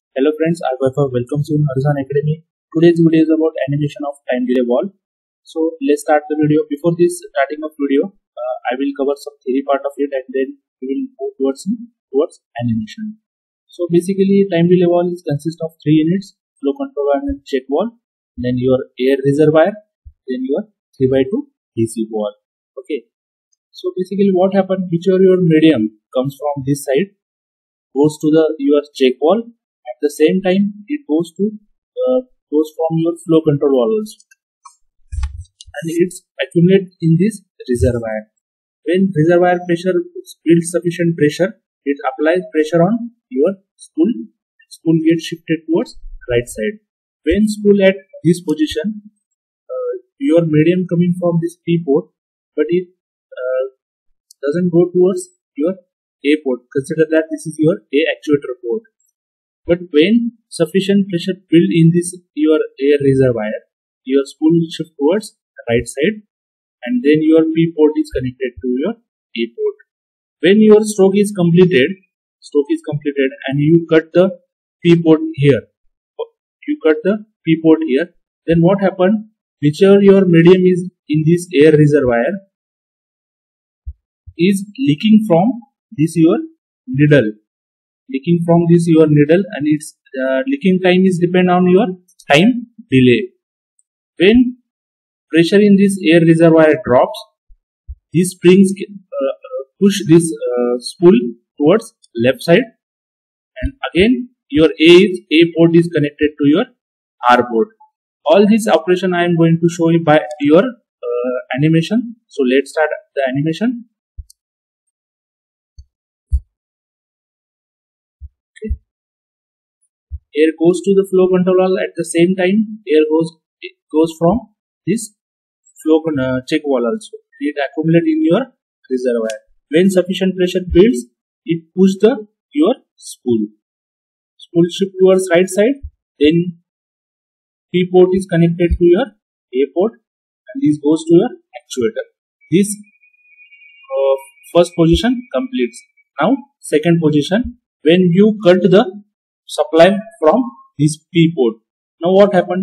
Hello friends, I welcome you in Arzan Academy. Today's video is about animation of time delay wall. So let's start the video. Before this starting of video, I will cover some theory part of it and then we will move towards animation. So basically time delay wall consists of three units: flow control and check wall, then your air reservoir, then your 3x2 DC wall. Okay. So basically what happened, whichever your medium comes from this side goes to your check wall. At the same time, it goes from your flow control wall also, and it's accumulated in this reservoir. When reservoir pressure builds sufficient pressure, it applies pressure on your spool. Spool gets shifted towards right side. When spool at this position, your medium coming from this P port, but it doesn't go towards your A port. Consider that this is your A actuator port. But when sufficient pressure build in this your air reservoir, your spool will shift towards the right side, and then your P port is connected to your A port. When your stroke is completed, and you cut the P port here, then what happened? Whichever your medium is in this air reservoir is leaking from this your needle. And its leaking time is depend on your time delay. When pressure in this air reservoir drops, these springs push this spool towards left side, and again your A port is connected to your R port. All this operation I am going to show you by your animation. So let's start the animation. Air goes to the flow control wall. At the same time, air goes from this flow check wall also. It accumulates in your reservoir. When sufficient pressure builds, it pushes your spool. Spool shift towards right side. Then P port is connected to your A port, and this goes to your actuator. This first position completes. Now second position, when you cut the supply from this P port. Now what happened?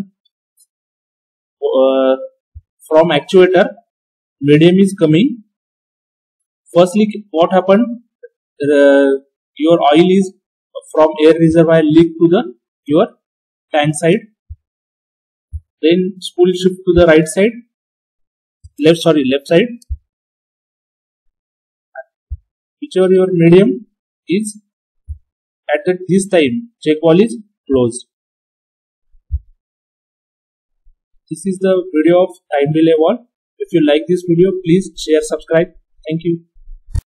From actuator, medium is coming. Firstly, what happened? Your oil is from air reservoir leak to your tank side. Then spool shift to the right side, left side. Whichever your medium is, at this time, check wall is closed. This is the video of time delay wall. If you like this video, please share, subscribe. Thank you.